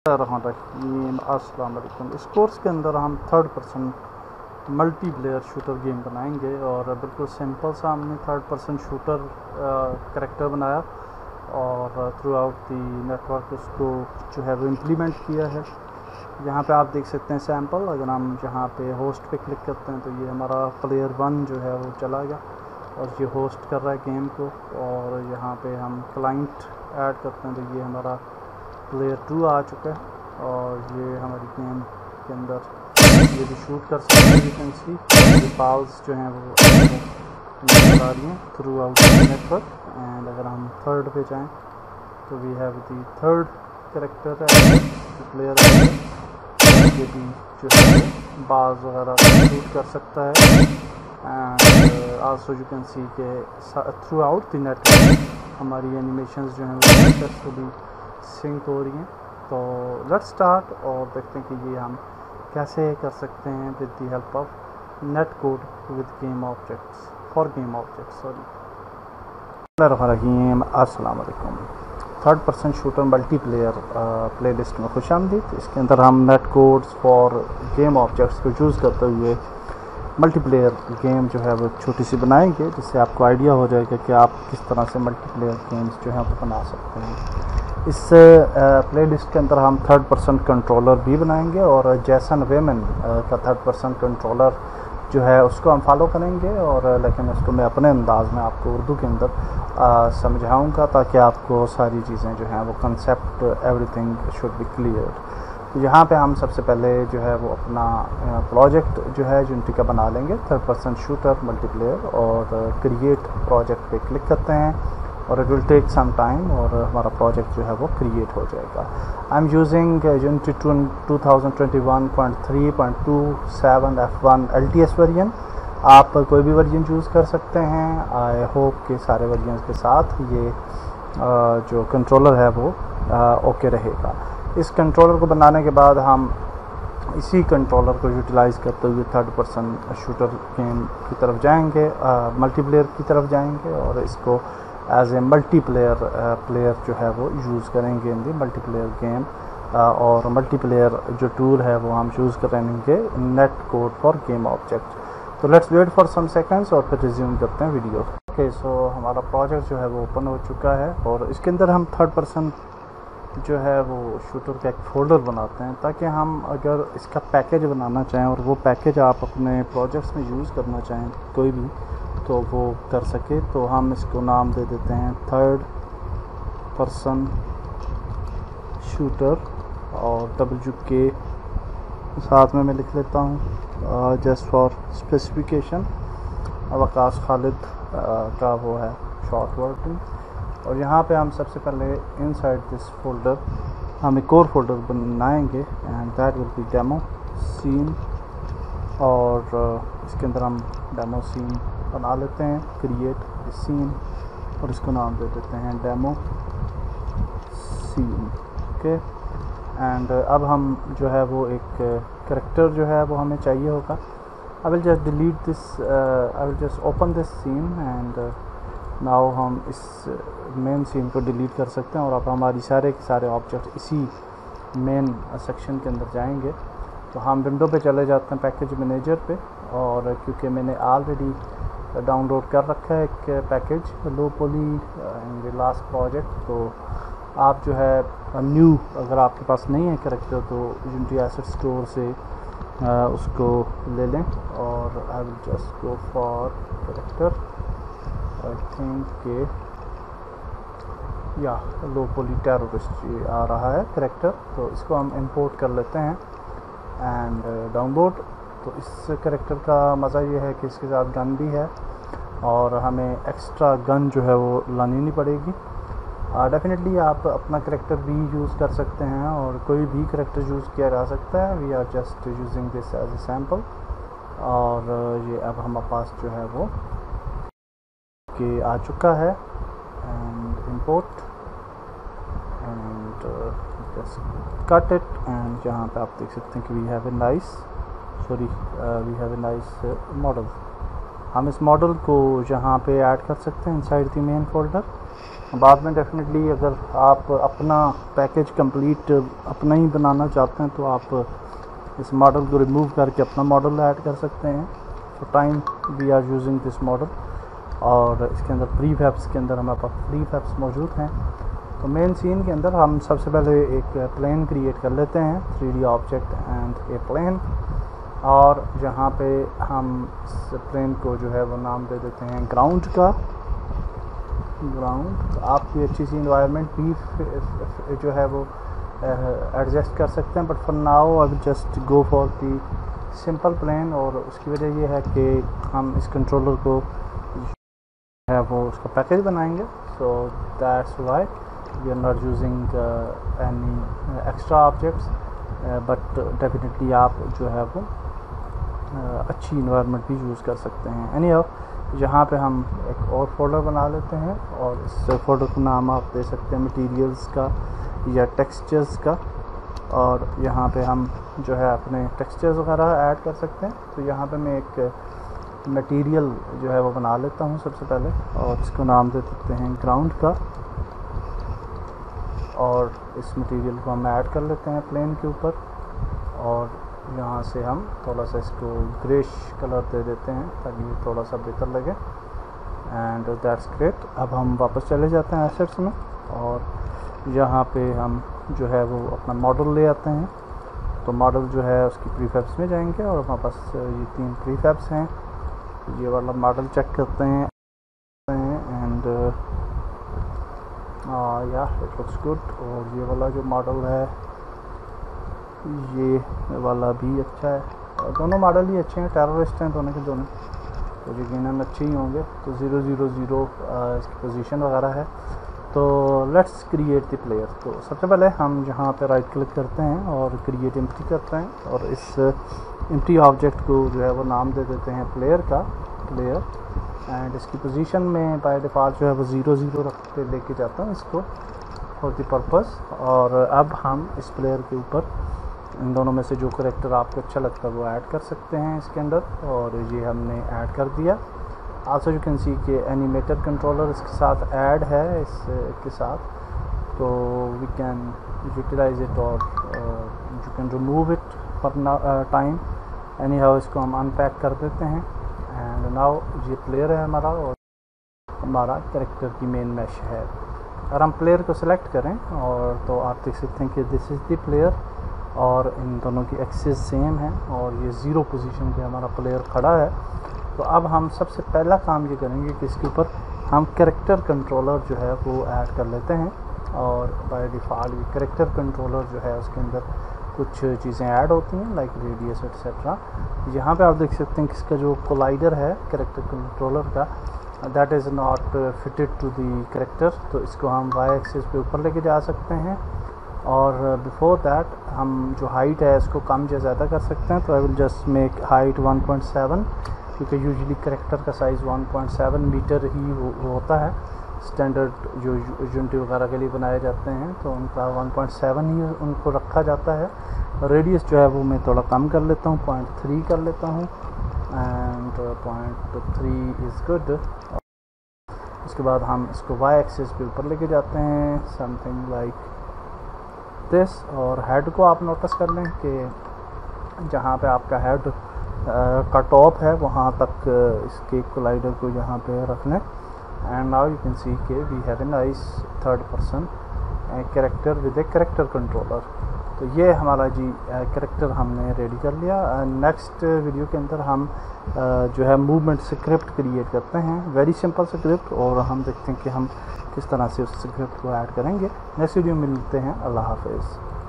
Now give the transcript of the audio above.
अस्सलाम वालेकुम। इस कोर्स के अंदर हम third person multiplayer shooter game बनाएंगे और बिल्कुल सिंपल सा हमने थर्ड पर्सन शूटर करेक्टर बनाया और थ्रू आउट दी नेटवर्क उसको जो है वो इम्प्लीमेंट किया है। यहाँ पे आप देख सकते हैं सैम्पल। अगर हम यहाँ पे होस्ट पे क्लिक करते हैं तो ये हमारा प्लेयर 1 जो है वो चला गया और ये होस्ट कर रहा है गेम को। और यहाँ पे हम क्लाइंट ऐड करते हैं तो ये हमारा प्लेयर 2 आ चुका है और ये हमारी गेम के अंदर ये भी शूट कर सकते हैं। यू कैन सी ये बाल्स जो हैं वो नजर आ रही हैं थ्रू आउट नेटवर्क। एंड अगर हम थर्ड पे जाएं तो we have the third character है प्लेयर है, ये भी जो है बाल्स वगैरह शूट कर सकता है। And also you can see के थ्रू आउट द नेटवर्क हमारी एनिमेशंस जो हैं वो सक्सेसफुली सिंक हो रही हैं। तो लेट्स स्टार्ट और देखते हैं कि ये हम कैसे कर सकते हैं with the help of net code with game objects for game objects. अस्सलाम वालेकुम। Third person shooter multiplayer playlist में खुशामदीद। इसके अंदर हम net codes for game objects को यूज़ करते हुए मल्टीप्लेयर गेम जो है वो छोटी सी बनाएंगे, जिससे आपको आइडिया हो जाएगा कि आप किस तरह से मल्टीप्लेयर गेम्स जो है वो बना सकते हैं। इस प्लेलिस्ट के अंदर हम थर्ड पर्सन कंट्रोलर भी बनाएंगे और जैसन वेमन का थर्ड पर्सन कंट्रोलर जो है उसको हम फॉलो करेंगे। और लेकिन उसको मैं अपने अंदाज में आपको उर्दू के अंदर समझाऊंगा ताकि आपको सारी चीज़ें जो हैं वो concept everything should be clear. तो यहाँ पे हम सबसे पहले जो है वो अपना प्रोजेक्ट जो है यूनिटी का बना लेंगे थर्ड पर्सन शूटर मल्टीप्लेयर और क्रिएट प्रोजेक्ट पे क्लिक करते हैं और it will take some time और हमारा प्रोजेक्ट जो है वो क्रिएट हो जाएगा। I am using Unity 2021.3.27 F1 LTS version. आप कोई भी वर्जन चूज़ कर सकते हैं। आई होप कि सारे वर्जन के साथ ये जो कंट्रोलर है वो ओके रहेगा। इस कंट्रोलर को बनाने के बाद हम इसी कंट्रोलर को यूटिलाइज़ करते हुए थर्ड पर्सन शूटर गेम की तरफ जाएंगे, मल्टीप्लेयर की तरफ जाएंगे और इसको एज ए मल्टीप्लेयर प्लेयर जो है वो यूज़ करेंगे इन दी मल्टीप्लेयर गेम। और मल्टीप्लेयर जो टूल है वो हम चूज़ करेंगे net code for game object. तो let's wait for some seconds और फिर रिज्यूम करते हैं वीडियो। ओके, सो हमारा प्रोजेक्ट जो है वो ओपन हो चुका है और इसके अंदर हम थर्ड पर्सन जो है वो शूटर का एक फोल्डर बनाते हैं ताकि हम अगर इसका पैकेज बनाना चाहें और वो पैकेज आप अपने प्रोजेक्ट्स में यूज़ करना चाहें कोई भी तो वो कर सके। तो हम इसको नाम दे देते हैं थर्ड पर्सन शूटर और WK साथ में मैं लिख लेता हूँ just for specification. Waqas Khalid का वो है शॉर्ट वर्ड। और यहाँ पे हम सबसे पहले इनसाइड दिस फोल्डर हम एक और फोल्डर बनाएंगे and that will be demo scene. और इसके अंदर हम डेमो सीन बना लेते हैं, क्रिएट सीन और इसको नाम दे देते हैं डेमो सीन। ओके, एंड अब हम जो है वो एक कैरेक्टर जो है वो हमें चाहिए होगा। I will just delete this, I will just open this scene and now हम इस मेन सीन को डिलीट कर सकते हैं और अब हमारी सारे के सारे ऑब्जेक्ट इसी मेन सेक्शन के अंदर जाएंगे। तो हम विंडो पे चले जाते हैं पैकेज मैनेजर पे और क्योंकि मैंने ऑलरेडी डाउनलोड कर रखा है एक package low poly in last project. तो आप जो है न्यू अगर आपके पास नहीं है कैरेक्टर तो यूनिटी एसेट स्टोर से उसको ले लें। और I will just go for character. I think के या लो पोली टेररिस्ट ये आ रहा है कैरेक्टर, तो इसको हम इंपोर्ट कर लेते हैं एंड डाउनलोड। तो इस कैरेक्टर का मज़ा ये है कि इसके साथ गन भी है और हमें एक्स्ट्रा गन जो है वो लानी नहीं पड़ेगी। डेफिनेटली आप अपना कैरेक्टर भी यूज़ कर सकते हैं और कोई भी कैरेक्टर यूज़ किया जा सकता है। We are just using this as a sample. और ये अब हमारे पास जो है वो कि आ चुका है and import and just cut it. And यहाँ पे आप देख सकते हैं कि we have a nice model. हम इस मॉडल को यहाँ पे ऐड कर सकते हैं इनसाइड द मेन फोल्डर बाद में डेफिनेटली अगर आप अपना पैकेज कंप्लीट अपना ही बनाना चाहते हैं तो आप इस मॉडल को रिमूव करके अपना मॉडल ऐड कर सकते हैं। For time we are using this model, और इसके अंदर प्रीफैब्स के अंदर हमारे पास प्रीफैब्स मौजूद हैं। तो मेन सीन के अंदर हम सबसे पहले एक प्लेन क्रिएट कर लेते हैं, 3D object and A plane, और जहाँ पे हम इस प्लेन को जो है वो नाम दे देते हैं ग्राउंड का। ग्राउंड आपकी अच्छी सी इन्वायरमेंट भी जो है वो एडजस्ट कर सकते हैं, but for now I will just go for the simple plane. और उसकी वजह ये है कि हम इस कंट्रोलर को है वो उसका पैकेज बनाएंगे, so that's why we are not using any extra objects, but definitely आप जो है वो अच्छी इन्वायरमेंट भी यूज़ कर सकते हैं। एनी हाउ यहाँ पे हम एक और फोल्डर बना लेते हैं, और इस फोल्डर का नाम आप दे सकते हैं मटेरियल्स का या टेक्सचर्स का, और यहाँ पे हम जो है अपने टेक्सचर्स वगैरह ऐड कर सकते हैं। तो यहाँ पे मैं एक मटेरियल जो है वो बना लेता हूँ सबसे पहले, और इसको नाम दे देते हैं ग्राउंड का, और इस मटेरियल को हम ऐड कर लेते हैं प्लेन के ऊपर, और यहाँ से हम थोड़ा सा इसको ग्रेश कलर दे देते हैं ताकि ये थोड़ा सा बेहतर लगे, एंड दैट्स ग्रेट। अब हम वापस चले जाते हैं एसेट्स में, और यहाँ पे हम जो है वो अपना मॉडल ले आते हैं। तो मॉडल जो है उसकी प्रीफैब्स में जाएंगे, और हमारे पास ये 3 प्रीफैब्स हैं। ये वाला मॉडल चेक करते हैं, एंड या इट लुक्स गुड। और ये वाला जो मॉडल है ये वाला भी अच्छा है, और दोनों मॉडल ही अच्छे हैं, टेररिस्ट हैं दोनों के दोनों, तो यकीनन अच्छे ही होंगे। तो 000 इसकी पोजीशन वगैरह है। तो लेट्स क्रिएट द प्लेयर। तो सबसे पहले हम यहाँ पे राइट क्लिक करते हैं और क्रिएट एम्प्टी करते हैं, और इस एम्प्टी ऑब्जेक्ट को जो है वो नाम दे देते हैं प्लेयर का, प्लेयर। एंड इसकी पोजीशन में बाय डिफ़ॉल्ट जो है वो 0 रख के लेके जाता हूँ इसको फॉर द पर्पस। और अब हम इस प्लेयर के ऊपर इन दोनों में से जो करैक्टर आपको अच्छा लगता है वो ऐड कर सकते हैं इसके अंदर, और ये हमने ऐड कर दिया। आल्सो यू कैन सी कि एनिमेटर कंट्रोलर इसके साथ ऐड है इसके साथ, तो वी कैन यूटिलाइज इट, और you can remove it for time. Anyhow इसको हम अनपैक कर देते हैं, एंड नाउ ये प्लेयर है हमारा, और हमारा कैरेक्टर की मेन मैश है। अगर हम प्लेयर को सिलेक्ट करें, और तो आप देख सकते हैं कि दिस इज़ द प्लेयर, और इन दोनों की एक्सिस सेम है, और ये 0 पोजीशन पे हमारा प्लेयर खड़ा है। तो अब हम सबसे पहला काम ये करेंगे कि इसके ऊपर हम कैरेक्टर कंट्रोलर जो है वो ऐड कर लेते हैं, और बाय डिफ़ॉल्ट ये कैरेक्टर कंट्रोलर जो है उसके अंदर कुछ चीज़ें ऐड होती हैं लाइक रेडियस एटसेट्रा। यहाँ पे आप देख सकते हैं कि इसका जो कोलाइडर है कैरेक्टर कंट्रोलर का, that is not fitted to the character, तो इसको हम वाई एक्सिस पे ऊपर लेके जा सकते हैं। और बिफोर दैट हम जो हाइट है इसको कम या ज़्यादा कर सकते हैं। तो I will just make height 1.7, क्योंकि यूजुअली कैरेक्टर का साइज़ 1.7 मीटर ही होता है। स्टैंडर्ड जो यूनिटी वगैरह के लिए बनाए जाते हैं तो उनका 1.7 ही उनको रखा जाता है। रेडियस जो है वो मैं थोड़ा कम कर लेता हूँ, 0.3 कर लेता हूँ, एंड 0.3 इज़ गुड। उसके बाद हम इसको वाई एक्सिस पे ऊपर लेके जाते हैं, समथिंग लाइक दिस। और हेड को आप नोटिस कर लें कि जहाँ पे आपका हेड का टॉप है वहाँ तक इसके कोलाइडर को यहाँ पे रख लें। And now you can see के we have a nice 3rd person character with a character controller. तो ये हमारा जी कैरेक्टर हमने रेडी कर लिया। नेक्स्ट वीडियो के अंदर हम जो है मूवमेंट स्क्रिप्ट क्रिएट करते हैं, वेरी सिंपल स्क्रिप्ट, और हम देखते हैं कि हम किस तरह से उस स्क्रिप्ट को ऐड करेंगे। नेक्स्ट वीडियो में मिलते हैं। अल्लाह हाफ़िज़।